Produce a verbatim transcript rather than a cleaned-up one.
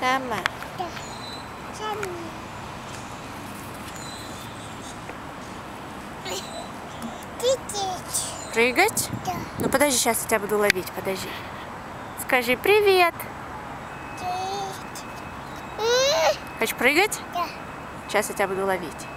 Сама. Да. Сама. Лететь. Прыгать? Да. Ну подожди, сейчас я тебя буду ловить, подожди. Скажи привет. Лететь. Хочешь прыгать? Да. Сейчас я тебя буду ловить.